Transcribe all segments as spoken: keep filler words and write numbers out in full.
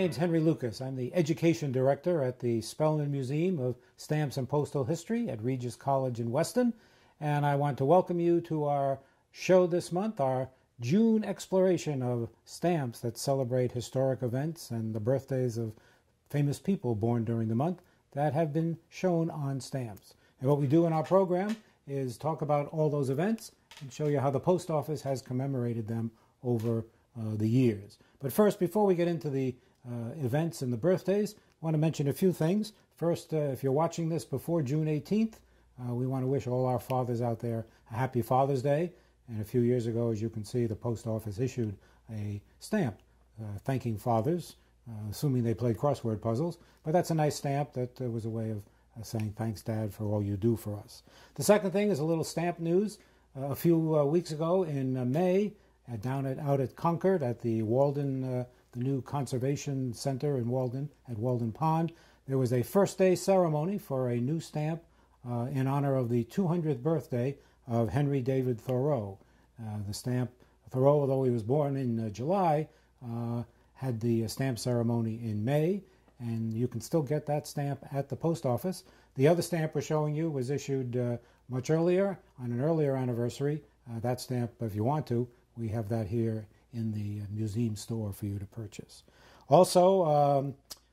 name's Henry Lucas. I'm the Education Director at the Spellman Museum of Stamps and Postal History at Regis College in Weston, and I want to welcome you to our show this month, our June exploration of stamps that celebrate historic events and the birthdays of famous people born during the month that have been shown on stamps. And what we do in our program is talk about all those events and show you how the post office has commemorated them over uh, the years. But first, before we get into the uh, events and the birthdays, I want to mention a few things. First, uh, if you're watching this before June eighteenth, uh, we want to wish all our fathers out there a happy Father's Day. And a few years ago, as you can see, the post office issued a stamp uh, thanking fathers, uh, assuming they played crossword puzzles. But that's a nice stamp that uh, was a way of uh, saying thanks, Dad, for all you do for us. The second thing is a little stamp news. Uh, a few uh, weeks ago in uh, May, uh, down at out at Concord at the Walden, uh, the new conservation center in Walden, at Walden Pond, there was a first day ceremony for a new stamp uh, in honor of the two hundredth birthday of Henry David Thoreau. Uh, the stamp, Thoreau, although he was born in uh, July, uh, had the stamp ceremony in May, and you can still get that stamp at the post office. The other stamp we're showing you was issued uh, much earlier, on an earlier anniversary. Uh, that stamp, if you want to, we have that here in the museum store for you to purchase. Also, um,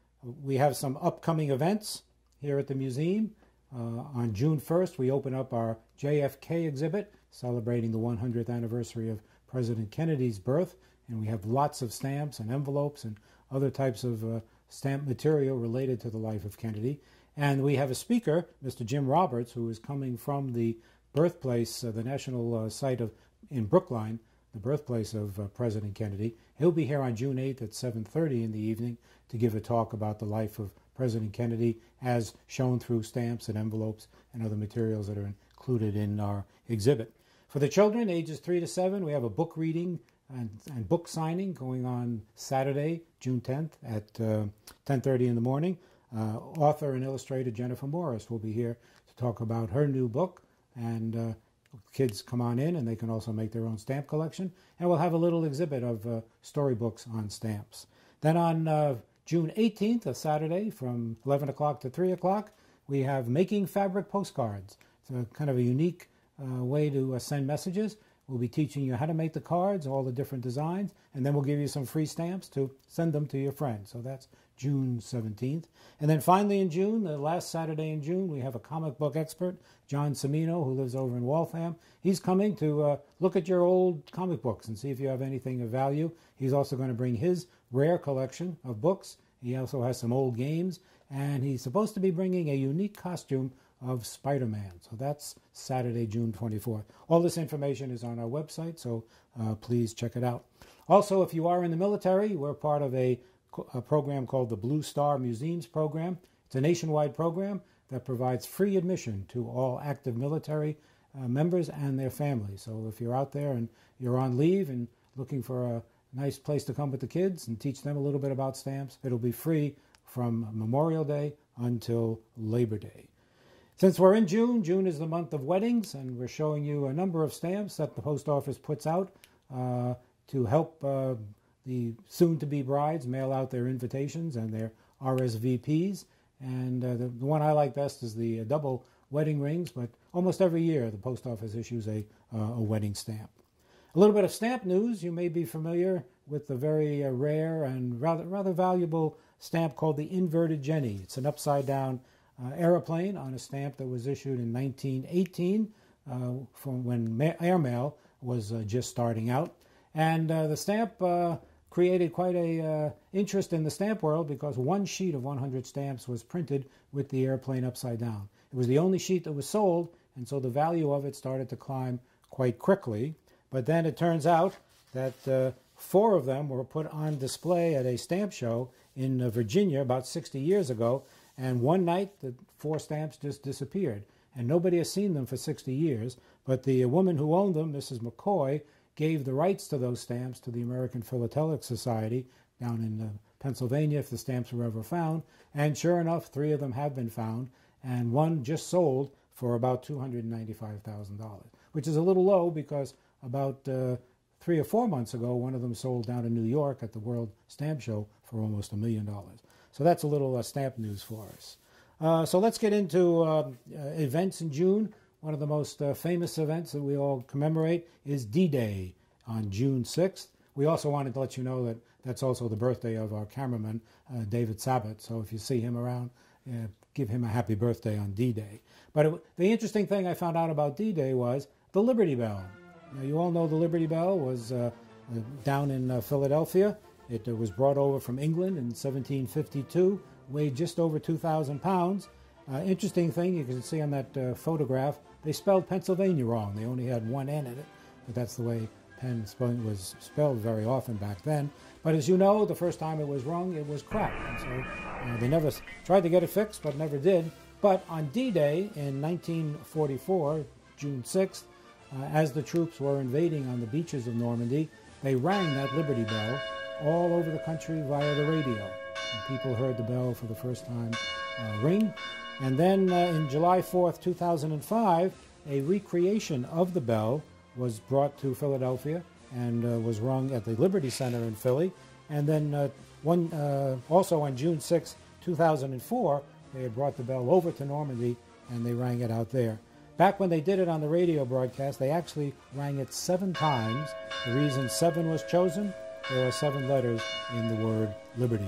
we have some upcoming events here at the museum. Uh, on June first, we open up our J F K exhibit, celebrating the one hundredth anniversary of President Kennedy's birth, and we have lots of stamps and envelopes and other types of uh, stamp material related to the life of Kennedy. And we have a speaker, Mister Jim Roberts, who is coming from the birthplace, uh, the national uh, site of in Brookline, the birthplace of uh, President Kennedy. He'll be here on June eighth at seven thirty in the evening to give a talk about the life of President Kennedy as shown through stamps and envelopes and other materials that are included in our exhibit. For the children, ages three to seven, we have a book reading and, and book signing going on Saturday, June tenth at uh, ten thirty in the morning. Uh, author and illustrator Jennifer Morris will be here to talk about her new book, and uh, kids come on in and they can also make their own stamp collection, and we'll have a little exhibit of uh, storybooks on stamps. Then on uh, June eighteenth, a Saturday, from eleven o'clock to three o'clock, we have Making Fabric Postcards. It's a kind of a unique uh, way to uh, send messages. We'll be teaching you how to make the cards, all the different designs, and then we'll give you some free stamps to send them to your friends. So that's June seventeenth. And then finally in June, the last Saturday in June, we have a comic book expert, John Cimino, who lives over in Waltham. He's coming to uh, look at your old comic books and see if you have anything of value. He's also going to bring his rare collection of books. He also has some old games, and he's supposed to be bringing a unique costume of Spider-Man. So that's Saturday, June twenty-fourth. All this information is on our website, so uh, please check it out. Also, if you are in the military, we're part of a, a program called the Blue Star Museums Program. It's a nationwide program that provides free admission to all active military uh, members and their families. So if you're out there and you're on leave and looking for a nice place to come with the kids and teach them a little bit about stamps, it'll be free from Memorial Day until Labor Day. Since we're in June, June is the month of weddings, and we're showing you a number of stamps that the post office puts out uh, to help uh, the soon-to-be brides mail out their invitations and their R S V Ps. And uh, the, the one I like best is the uh, double wedding rings, but almost every year the post office issues a, uh, a wedding stamp. A little bit of stamp news. You may be familiar with the very uh, rare and rather, rather valuable stamp called the Inverted Jenny. It's an upside-down Uh, airplane on a stamp that was issued in nineteen eighteen uh, from when ma- airmail was uh, just starting out. And uh, the stamp uh, created quite a uh, interest in the stamp world because one sheet of one hundred stamps was printed with the airplane upside down. It was the only sheet that was sold, and so the value of it started to climb quite quickly. But then it turns out that uh, four of them were put on display at a stamp show in uh, Virginia about sixty years ago. And one night, the four stamps just disappeared. And nobody has seen them for sixty years. But the woman who owned them, Missus McCoy, gave the rights to those stamps to the American Philatelic Society down in uh, Pennsylvania, if the stamps were ever found. And sure enough, three of them have been found. And one just sold for about two hundred ninety-five thousand dollars, which is a little low because about uh, three or four months ago, one of them sold down in New York at the World Stamp Show for almost a million dollars. So that's a little uh, stamp news for us. Uh, so let's get into uh, uh, events in June. One of the most uh, famous events that we all commemorate is D-Day on June sixth. We also wanted to let you know that that's also the birthday of our cameraman, uh, David Sabat. So if you see him around, uh, give him a happy birthday on D-Day. But it, the interesting thing I found out about D-Day was the Liberty Bell. Now, you all know the Liberty Bell was uh, uh, down in uh, Philadelphia. It uh, was brought over from England in seventeen fifty-two, weighed just over two thousand pounds. Uh, interesting thing, you can see on that uh, photograph, they spelled Pennsylvania wrong. They only had one N in it, but that's the way Penn spelling was spelled very often back then. But as you know, the first time it was wrong, it was crap. And so uh, they never tried to get it fixed, but never did. But on D-Day in nineteen forty-four, June sixth, uh, as the troops were invading on the beaches of Normandy, they rang that Liberty Bell all over the country via the radio. And people heard the bell for the first time uh, ring. And then uh, in July fourth, two thousand five, a recreation of the bell was brought to Philadelphia and uh, was rung at the Liberty Center in Philly. And then uh, one, uh, also on June sixth, two thousand four, they had brought the bell over to Normandy and they rang it out there. Back when they did it on the radio broadcast, they actually rang it seven times. The reason seven was chosen, there are seven letters in the word liberty.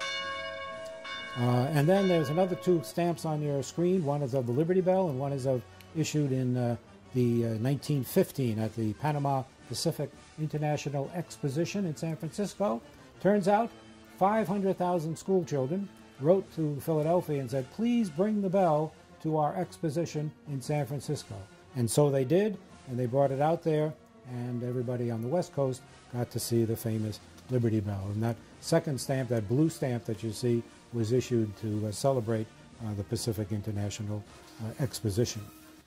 Uh, and then there's another two stamps on your screen. One is of the Liberty Bell and one is of issued in uh, the uh, nineteen fifteen at the Panama Pacific International Exposition in San Francisco. Turns out five hundred thousand school children wrote to Philadelphia and said, please bring the bell to our exposition in San Francisco. And so they did, and they brought it out there, and everybody on the West Coast got to see the famous Liberty Bell. And that second stamp, that blue stamp that you see, was issued to uh, celebrate uh, the Pacific International uh, Exposition.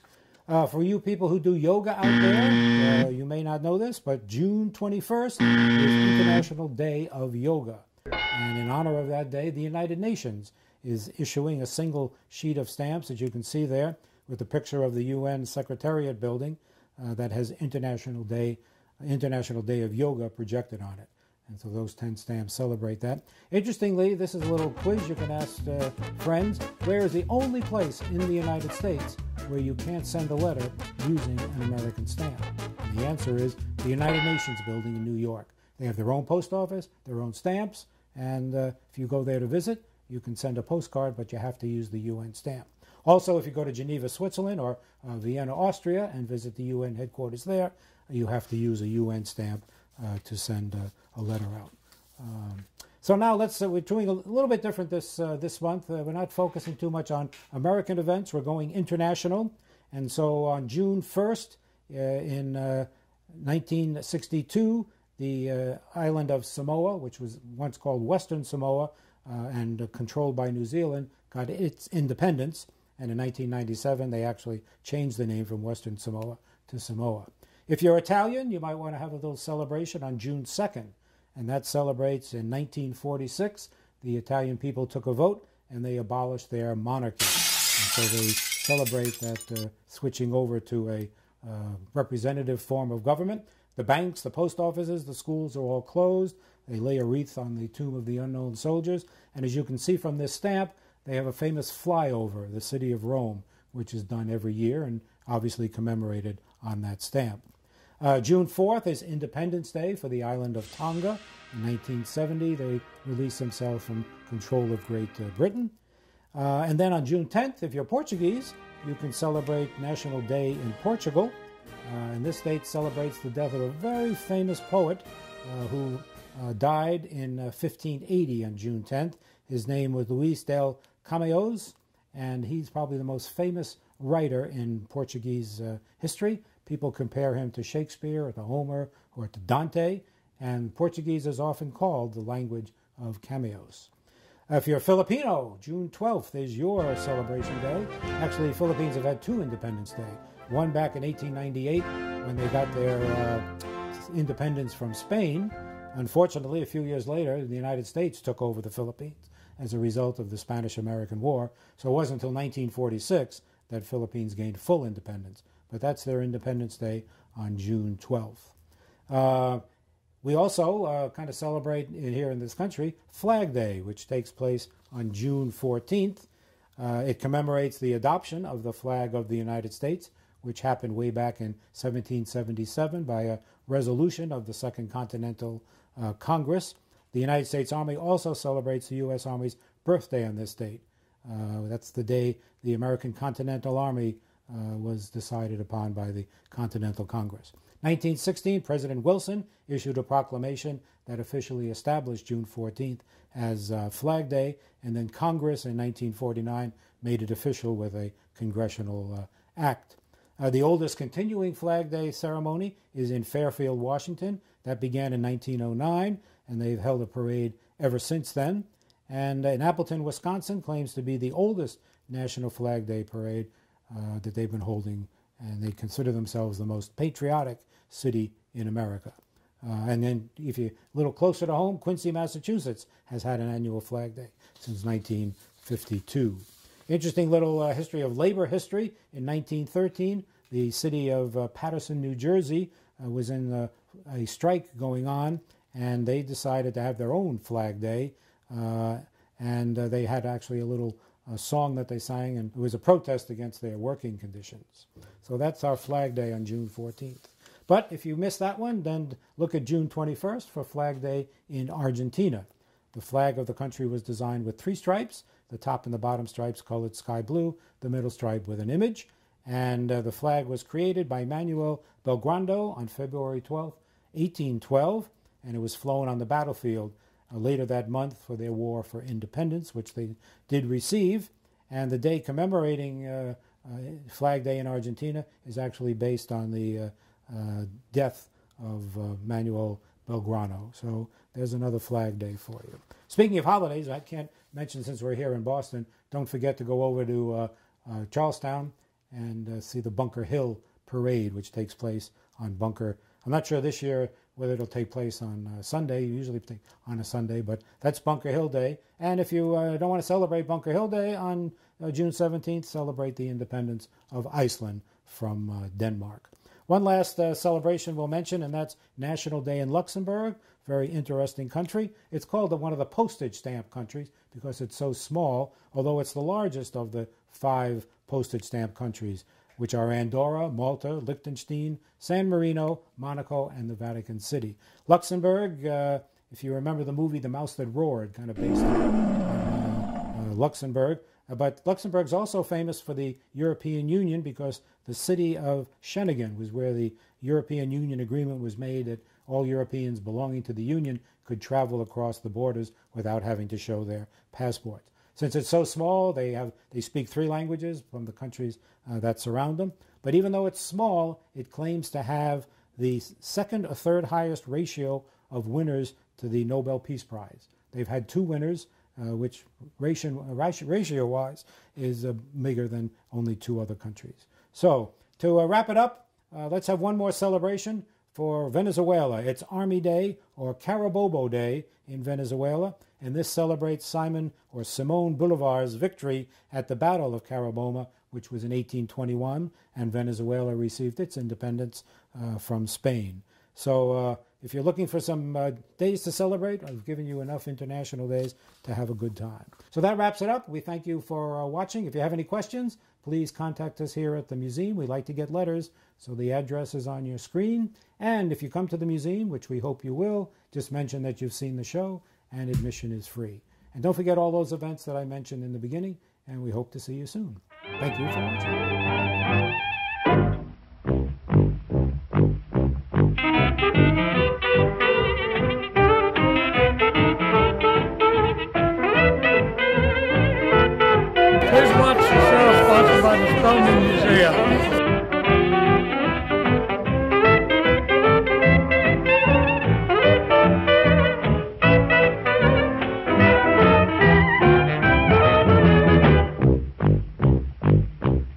Uh, for you people who do yoga out there, uh, you may not know this, but June twenty-first is International Day of Yoga. And in honor of that day, the United Nations is issuing a single sheet of stamps that you can see there with a picture of the U N Secretariat building uh, that has International Day, International Day of Yoga projected on it. And so those ten stamps celebrate that. Interestingly, this is a little quiz you can ask uh, friends. Where is the only place in the United States where you can't send a letter using an American stamp? And the answer is the United Nations building in New York. They have their own post office, their own stamps, and uh, if you go there to visit, you can send a postcard, but you have to use the U N stamp. Also, if you go to Geneva, Switzerland, or uh, Vienna, Austria, and visit the U N headquarters there, you have to use a U N stamp uh, to send uh, a letter out. Um, so now let's, uh, we're doing a little bit different this, uh, this month. Uh, we're not focusing too much on American events. We're going international. And so on June first, uh, in uh, nineteen sixty-two, the uh, island of Samoa, which was once called Western Samoa uh, and uh, controlled by New Zealand, got its independence. And in nineteen ninety-seven, they actually changed the name from Western Samoa to Samoa. If you're Italian, you might want to have a little celebration on June second. And that celebrates in nineteen forty-six, the Italian people took a vote and they abolished their monarchy. And so they celebrate that uh, switching over to a uh, representative form of government. The banks, the post offices, the schools are all closed. They lay a wreath on the tomb of the unknown soldiers. And as you can see from this stamp, they have a famous flyover, the city of Rome, which is done every year and obviously commemorated on that stamp. Uh, June fourth is Independence Day for the island of Tonga. In nineteen seventy, they released themselves from control of Great uh, Britain. Uh, and then on June tenth, if you're Portuguese, you can celebrate National Day in Portugal. Uh, and this date celebrates the death of a very famous poet uh, who uh, died in uh, fifteen eighty on June tenth. His name was Luís del Camões, and he's probably the most famous writer in Portuguese uh, history. People compare him to Shakespeare or to Homer or to Dante, and Portuguese is often called the language of Camões. Uh, if you're Filipino, June twelfth is your celebration day. Actually, Philippines have had two Independence Day. One back in eighteen ninety-eight when they got their uh, independence from Spain. Unfortunately, a few years later, the United States took over the Philippines as a result of the Spanish-American War. So it wasn't until nineteen forty-six that Philippines gained full independence. But that's their Independence Day on June twelfth. Uh, we also uh, kind of celebrate here in this country Flag Day, which takes place on June fourteenth. Uh, it commemorates the adoption of the flag of the United States, which happened way back in seventeen seventy-seven by a resolution of the Second Continental uh, Congress. The United States Army also celebrates the U S Army's birthday on this date. Uh, that's the day the American Continental Army uh, was decided upon by the Continental Congress. nineteen sixteen, President Wilson issued a proclamation that officially established June fourteenth as uh, Flag Day, and then Congress in nineteen forty-nine made it official with a congressional uh, act. Uh, the oldest continuing Flag Day ceremony is in Fairfield, Washington. That began in nineteen oh nine, and they've held a parade ever since then. And in Appleton, Wisconsin, claims to be the oldest National Flag Day parade uh, that they've been holding, and they consider themselves the most patriotic city in America. Uh, and then if you're a little closer to home, Quincy, Massachusetts has had an annual Flag Day since nineteen fifty-two. Interesting little uh, history of labor history. In nineteen thirteen, the city of uh, Paterson, New Jersey uh, was in uh, a strike going on, and they decided to have their own Flag Day. Uh, and uh, they had actually a little uh, song that they sang, and it was a protest against their working conditions. So that's our Flag Day on June fourteenth. But if you missed that one, then look at June twenty-first for Flag Day in Argentina. The flag of the country was designed with three stripes, the top and the bottom stripes colored sky blue, the middle stripe with an image. And uh, the flag was created by Manuel Belgrano on February twelfth, eighteen twelve, and it was flown on the battlefield uh, later that month for their war for independence, which they did receive. And the day commemorating uh, uh, Flag Day in Argentina is actually based on the uh, uh, death of uh, Manuel Belgrano. So there's another Flag Day for you. Speaking of holidays, I can't mention, since we're here in Boston, don't forget to go over to uh, uh, Charlestown and uh, see the Bunker Hill Parade, which takes place on Bunker. I'm not sure this year whether it'll take place on uh, Sunday. Usually on a Sunday, but that's Bunker Hill Day. And if you uh, don't want to celebrate Bunker Hill Day on uh, June seventeenth, celebrate the independence of Iceland from uh, Denmark. One last uh, celebration we'll mention, and that's National Day in Luxembourg. Very interesting country. It's called the, one of the postage stamp countries because it's so small, although it's the largest of the five postage stamp countries, which are Andorra, Malta, Liechtenstein, San Marino, Monaco, and the Vatican City. Luxembourg, uh, if you remember the movie The Mouse That Roared, kind of based on uh, uh, Luxembourg. Uh, but Luxembourg's also famous for the European Union because the city of Schengen was where the European Union agreement was made that all Europeans belonging to the Union could travel across the borders without having to show their passports. Since it's so small, they have they speak three languages from the countries uh, that surround them. But even though it's small, it claims to have the second or third highest ratio of winners to the Nobel Peace Prize. They've had two winners, uh, which ratio-wise is uh, bigger than only two other countries. So to uh, wrap it up, uh, let's have one more celebration for Venezuela. It's Army Day, or Carabobo Day in Venezuela, and this celebrates Simon or Simón Bolívar's victory at the Battle of Carabobo, which was in eighteen twenty-one, and Venezuela received its independence uh, from Spain. So uh, if you're looking for some uh, days to celebrate, I've given you enough international days to have a good time. So that wraps it up. We thank you for uh, watching. If you have any questions, please contact us here at the museum. We like to get letters, so the address is on your screen. And if you come to the museum, which we hope you will, just mention that you've seen the show, and admission is free. And don't forget all those events that I mentioned in the beginning, and we hope to see you soon. Thank you for watching.